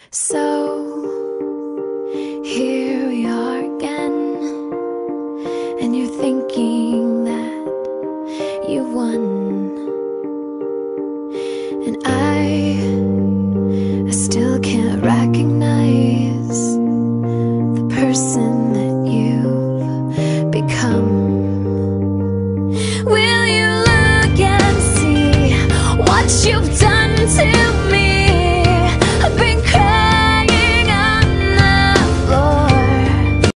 So here we are again, and you're thinking that you won